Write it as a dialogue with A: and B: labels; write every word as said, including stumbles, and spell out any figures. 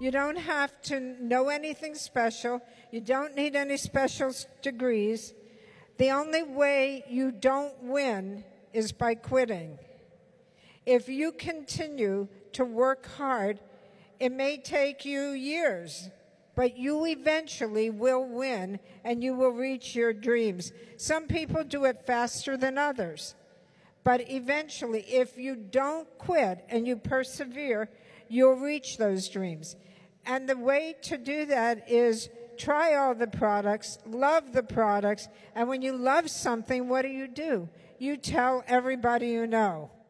A: You don't have to know anything special. You don't need any special degrees. The only way you don't win is by quitting. If you continue to work hard, it may take you years, but you eventually will win and you will reach your dreams. Some people do it faster than others, but eventually, if you don't quit and you persevere, you'll reach those dreams. And the way to do that is try all the products, love the products, and when you love something, what do you do? You tell everybody you know.